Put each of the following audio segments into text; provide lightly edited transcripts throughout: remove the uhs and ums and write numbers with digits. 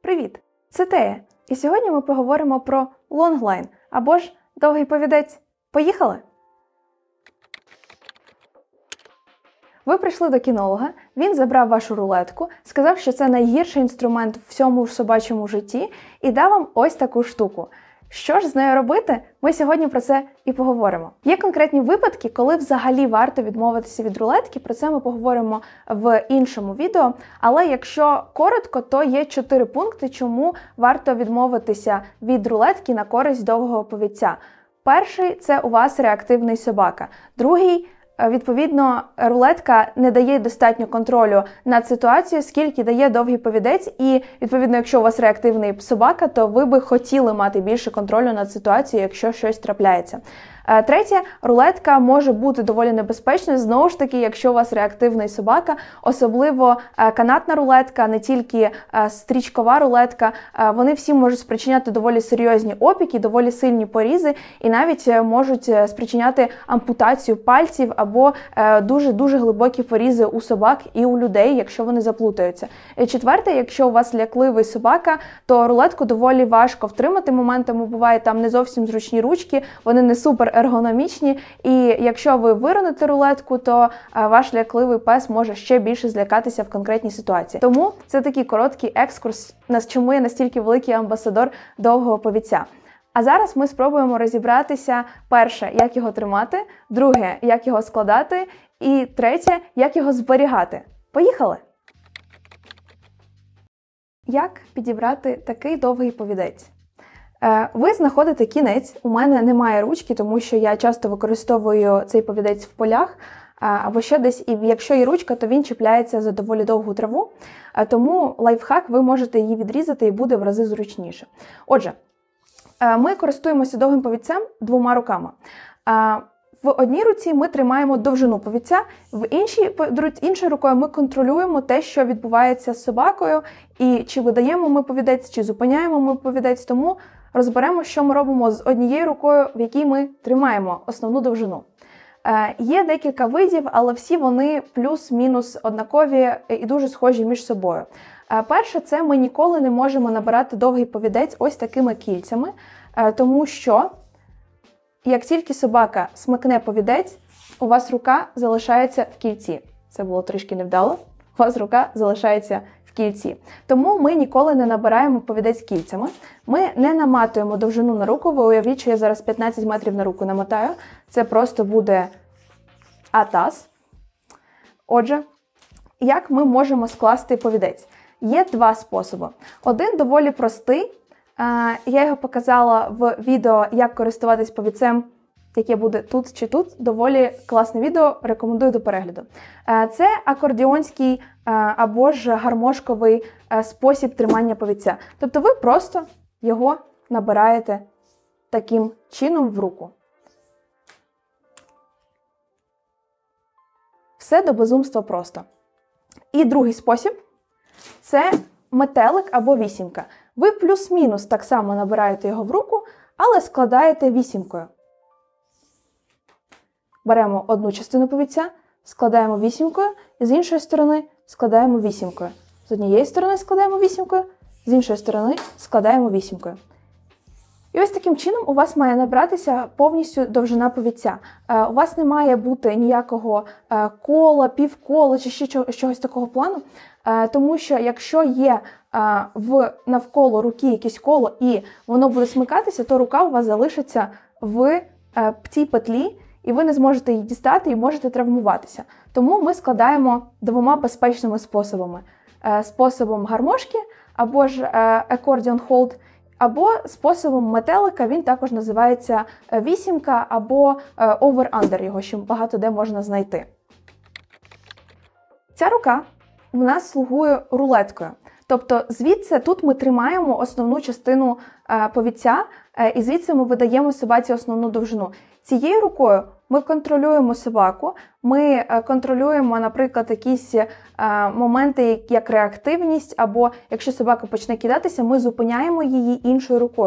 Привіт! Це Тея. І сьогодні ми поговоримо про лонглайн, або ж довгий повідець. Поїхали? Ви прийшли до кінолога, він забрав вашу рулетку, сказав, що це найгірший інструмент в всьому собачому житті і дав вам ось таку штуку. Що ж з нею робити? Ми сьогодні про це і поговоримо. Є конкретні випадки, коли взагалі варто відмовитися від рулетки, про це ми поговоримо в іншому відео. Але якщо коротко, то є 4 пункти, чому варто відмовитися від рулетки на користь довгого повідця. Перший – це у вас реактивний собака. Другий – відповідно, рулетка не дає достатньо контролю над ситуацією, скільки дає довгий повідець, і, відповідно, якщо у вас реактивний собака, то ви би хотіли мати більше контролю над ситуацією, якщо щось трапляється. Третє, рулетка може бути доволі небезпечною, знову ж таки, якщо у вас реактивний собака, особливо канатна рулетка, не тільки стрічкова рулетка, вони всі можуть спричиняти доволі серйозні опіки, доволі сильні порізи і навіть можуть спричиняти ампутацію пальців або дуже-дуже глибокі порізи у собак і у людей, якщо вони заплутаються. Четверте, якщо у вас лякливий собака, то рулетку доволі важко втримати моментами, буває там не зовсім зручні ручки, вони не супер ергономічні, і якщо ви вироните рулетку, то ваш лякливий пес може ще більше злякатися в конкретній ситуації. Тому це такий короткий екскурс, чому я настільки великий амбасадор довгого повідця. А зараз ми спробуємо розібратися, перше, як його тримати, друге, як його складати, і третє, як його зберігати. Поїхали! Як підібрати такий довгий повідець? Ви знаходите кінець, у мене немає ручки, тому що я часто використовую цей повідець в полях, або ще десь, і якщо є ручка, то він чіпляється за доволі довгу траву, тому лайфхак, ви можете її відрізати і буде в рази зручніше. Отже, ми користуємося довгим повідцем 2 руками. В одній руці ми тримаємо довжину повідця, в іншою рукою ми контролюємо те, що відбувається з собакою, і чи видаємо ми повідець, чи зупиняємо ми повідець, тому розберемо, що ми робимо з однією рукою, в якій ми тримаємо основну довжину. Є декілька видів, але всі вони плюс-мінус однакові і дуже схожі між собою. Перше, це ми ніколи не можемо набирати довгий повідець ось такими кільцями, тому що як тільки собака смикне повідець, у вас рука залишається в кільці. Це було трішки невдало. У вас рука залишається в кільці. Тому ми ніколи не набираємо повідець кільцями. Ми не наматуємо довжину на руку. Ви уявіть, що я зараз 15 метрів на руку намотаю. Це просто буде атас. Отже, як ми можемо скласти повідець? Є 2 способи. Один доволі простий. Я його показала в відео, як користуватись повідцем, яке буде тут чи тут. Доволі класне відео, рекомендую до перегляду. Це акордіонський або ж гармошковий спосіб тримання повідця. Тобто ви просто його набираєте таким чином в руку. Все до безумства просто. І другий спосіб – це метелик або вісімка. Ви плюс-мінус так само набираєте його в руку, але складаєте вісімкою. Беремо одну частину повідця, складаємо вісімкою, і з іншої сторони складаємо вісімкою. З однієї сторони складаємо вісімкою, з іншої сторони складаємо вісімкою. І ось таким чином у вас має набратися повністю довжина повідця. У вас не має бути ніякого кола, півкола чи ще чогось такого плану, тому що якщо є навколо руки якесь коло і воно буде смикатися, то рука у вас залишиться в цій петлі, і ви не зможете її дістати і можете травмуватися. Тому ми складаємо 2 безпечними способами. Способом гармошки, або ж accordion hold, або способом метелика, він також називається вісімка, або over-under, його ще багато де можна знайти. Ця рука в нас слугує рулеткою. Тобто звідси тут ми тримаємо основну частину повідця, і звідси ми видаємо собаці основну довжину. Цією рукою ми контролюємо собаку, ми контролюємо, наприклад, якісь моменти, як реактивність, або якщо собака почне кидатися, ми зупиняємо її іншою рукою.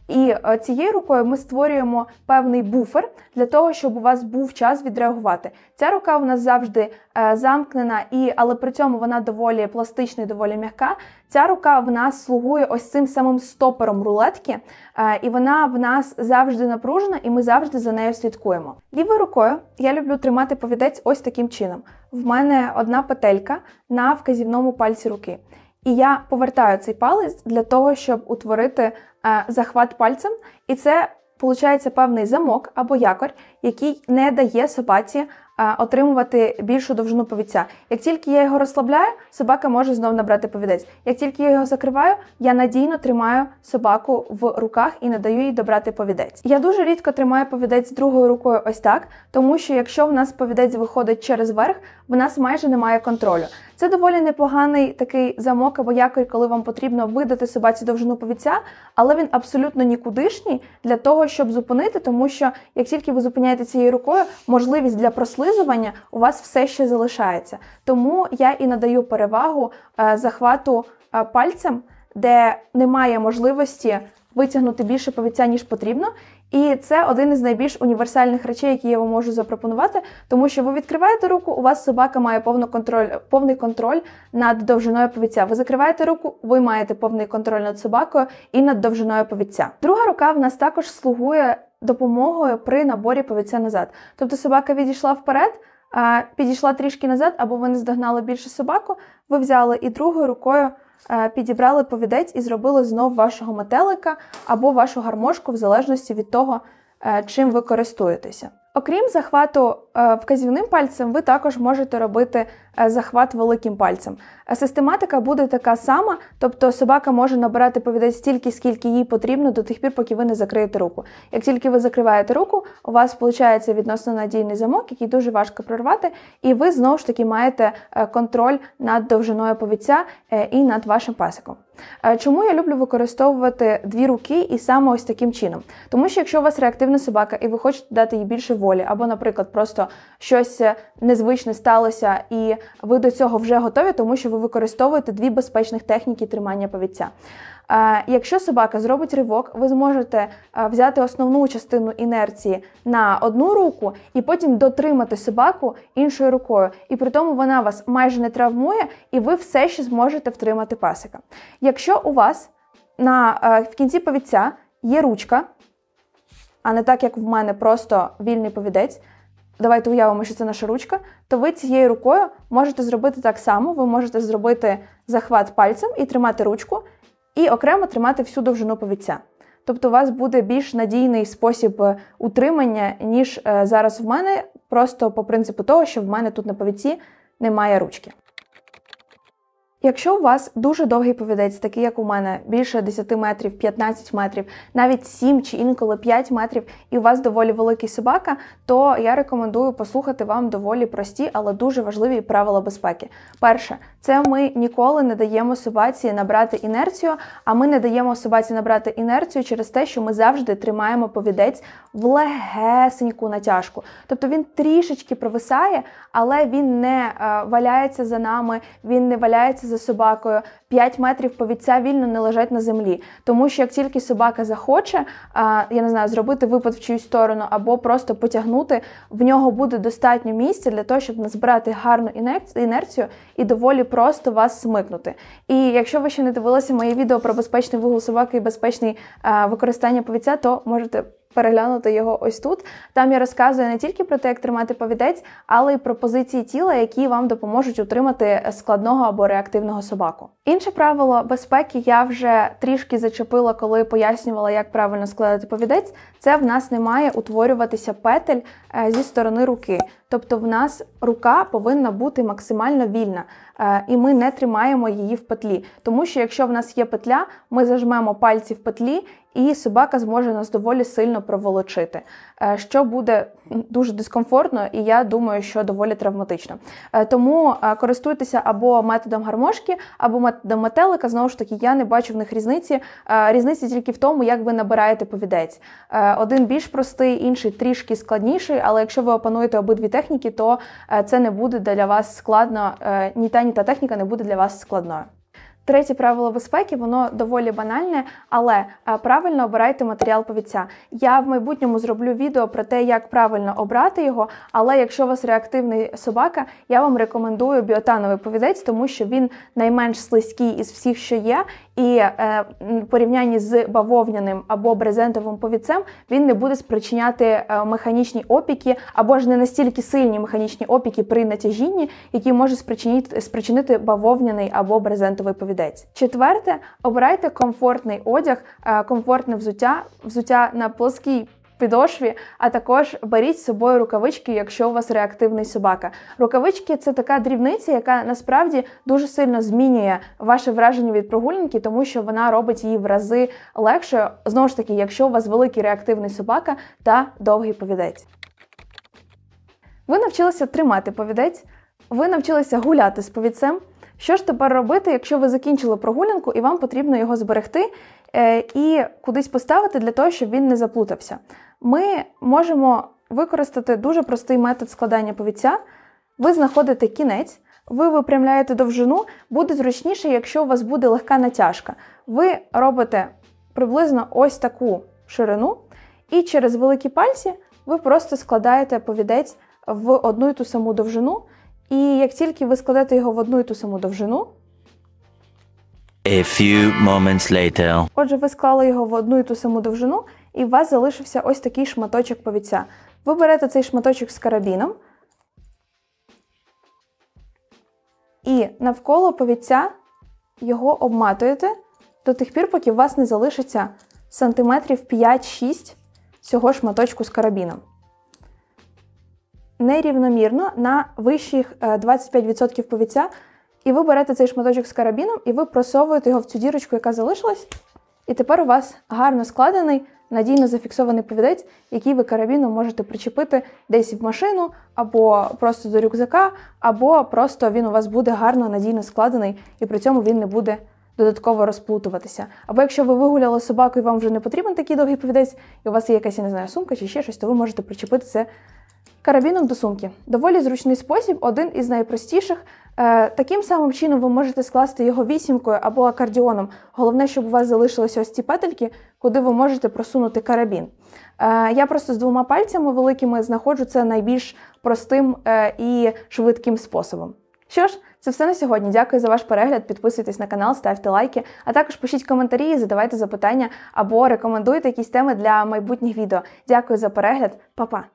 І цією рукою ми створюємо певний буфер для того, щоб у вас був час відреагувати. Ця рука у нас завжди замкнена, але при цьому вона доволі пластична і доволі м'яка. Ця рука в нас слугує ось цим самим стопером рулетки, і вона в нас завжди напружена, і ми завжди за нею слідкуємо. Лівою рукою я люблю тримати повідець ось таким чином. В мене одна петелька на вказівному пальці руки. І я повертаю цей палець для того, щоб утворити захват пальцем. І це, виходить, певний замок або якорь, який не дає собаці отримувати більшу довжину повідця. Як тільки я його розслабляю, собака може знову набрати повідець. Як тільки я його закриваю, я надійно тримаю собаку в руках і не даю їй добрати повідець. Я дуже рідко тримаю повідець другою рукою ось так, тому що якщо в нас повідець виходить через верх, в нас майже немає контролю. Це доволі непоганий такий замок або якорь, коли вам потрібно видати собаці довжину повідця, але він абсолютно нікудишній для того, щоб зупинити, тому що як тільки ви зупиняєте цією рукою, можливість для прослизування у вас все ще залишається. Тому я і надаю перевагу захвату пальцем, де немає можливості витягнути більше повідця, ніж потрібно. І це один із найбільш універсальних речей, які я вам можу запропонувати, тому що ви відкриваєте руку, у вас собака має повний контроль над довжиною повідця. Ви закриваєте руку, ви маєте повний контроль над собакою і над довжиною повідця. Друга рука в нас також слугує допомогою при наборі повідця назад. Тобто собака відійшла вперед, підійшла трішки назад, або ви не здогнали більше собаку, ви взяли і другою рукою підібрали повідець і зробили знов вашого метелика або вашу гармошку, в залежності від того, чим ви користуєтеся. Окрім захвату вказівним пальцем, ви також можете робити захват великим пальцем. Систематика буде така сама, тобто собака може набирати повідець стільки, скільки їй потрібно до тих пір, поки ви не закриєте руку. Як тільки ви закриваєте руку, у вас виходить відносно надійний замок, який дуже важко прорвати, і ви знову ж таки маєте контроль над довжиною повідця і над вашим песиком. Чому я люблю використовувати дві руки і саме ось таким чином? Тому що якщо у вас реактивна собака і ви хочете дати їй більше волі, або, наприклад, просто щось незвичне сталося і ви до цього вже готові, тому що ви використовуєте дві безпечних техніки тримання повідця. Якщо собака зробить ривок, ви зможете взяти основну частину інерції на одну руку і потім дотримати собаку іншою рукою. І при тому вона вас майже не травмує, і ви все ще зможете втримати песика. Якщо у вас в кінці повідця є ручка, а не так, як в мене, просто вільний повідець, давайте уявимо, що це наша ручка, то ви цією рукою можете зробити так само, ви можете зробити захват пальцем і тримати ручку, і окремо тримати всю довжину повідця. Тобто у вас буде більш надійний спосіб утримання, ніж зараз в мене, просто по принципу того, що в мене тут на повідці немає ручки. Якщо у вас дуже довгий повідець, такий як у мене, більше 10 метрів, 15 метрів, навіть 7 чи інколи 5 метрів, і у вас доволі великий собака, то я рекомендую послухати вам доволі прості, але дуже важливі правила безпеки. Перше, це ми ніколи не даємо собаці набрати інерцію, а ми не даємо собаці набрати інерцію через те, що ми завжди тримаємо повідець в легесеньку натяжку. Тобто він трішечки провисає, але він не валяється за нами, він не валяється за собакою. 5 метрів повідця вільно не лежать на землі. Тому що як тільки собака захоче, зробити випад в чиюсь сторону або просто потягнути, в нього буде достатньо місця для того, щоб назбирати гарну інерцію і доволі просто вас смикнути. І якщо ви ще не дивилися моє відео про безпечний вигул собаки і безпечне використання повідця, то можете переглянути його ось тут. Там я розказую не тільки про те, як тримати повідець, але й про позиції тіла, які вам допоможуть утримати складного або реактивного собаку. Інше правило безпеки я вже трішки зачепила, коли пояснювала, як правильно складати повідець. Це в нас не має утворюватися петель зі сторони руки. Тобто в нас рука повинна бути максимально вільна, і ми не тримаємо її в петлі. Тому що якщо в нас є петля, ми зажмемо пальці в петлі, і собака зможе нас доволі сильно проволочити, що буде дуже дискомфортно і я думаю, що доволі травматично. Тому користуйтеся або методом гармошки, або методом метелика. Знову ж таки, я не бачу в них різниці. Різниця тільки в тому, як ви набираєте повідець. Один більш простий, інший трішки складніший, але якщо ви опануєте обидві техніки, то це не буде для вас складно, ні та техніка не буде для вас складною. Третє правило безпеки, воно доволі банальне, але правильно обирайте матеріал повідця. Я в майбутньому зроблю відео про те, як правильно обрати його, але якщо у вас реактивний собака, я вам рекомендую біотановий повідець, тому що він найменш слизький із всіх, що є, і в порівнянні з бавовняним або брезентовим повідцем він не буде спричиняти механічні опіки, або ж не настільки сильні механічні опіки при натяжінні, які може спричинити бавовняний або брезентовий повідець. Четверте, обирайте комфортний одяг, комфортне взуття на плоскій підошві, а також беріть з собою рукавички, якщо у вас реактивний собака. Рукавички – це така дрібниця, яка насправді дуже сильно змінює ваше враження від прогулянки, тому що вона робить її в рази легшою, знову ж таки, якщо у вас великий реактивний собака та довгий повідець. Ви навчилися тримати повідець, ви навчилися гуляти з повідцем. Що ж тепер робити, якщо ви закінчили прогулянку і вам потрібно його зберегти і кудись поставити для того, щоб він не заплутався? Ми можемо використати дуже простий метод складання повідця. Ви знаходите кінець, ви випрямляєте довжину, буде зручніше, якщо у вас буде легка натяжка. Ви робите приблизно ось таку ширину і через великі пальці ви просто складаєте повідець в одну і ту саму довжину. І як тільки ви складете його в одну і ту саму довжину, отже, ви склали його в одну і ту саму довжину, і у вас залишився ось такий шматочок повідця. Ви берете цей шматочок з карабіном і навколо повідця його обматуєте до тих пір, поки у вас не залишиться сантиметрів 5-6 цього шматочку з карабіном. Нерівномірно на вищих 25% повідця, і ви берете цей шматочок з карабіном, і ви просовуєте його в цю дірочку, яка залишилась, і тепер у вас гарно складений, надійно зафіксований повідець, який ви карабіном можете причепити десь в машину, або просто до рюкзака, або просто він у вас буде гарно, надійно складений, і при цьому він не буде додатково розплутуватися. Або якщо ви вигуляли собаку і вам вже не потрібен такий довгий повідець, і у вас є якась, я не знаю, сумка чи ще щось, то ви можете причепити це карабіном до сумки. Доволі зручний спосіб, один із найпростіших. Таким самим чином ви можете скласти його вісімкою або акордіоном. Головне, щоб у вас залишилися ось ці петельки, куди ви можете просунути карабін. Я просто з двома пальцями великими знаходжу це найбільш простим і швидким способом. Що ж, це все на сьогодні. Дякую за ваш перегляд, підписуйтесь на канал, ставте лайки, а також пишіть коментарі, задавайте запитання або рекомендуйте якісь теми для майбутніх відео. Дякую за перегляд, па-па!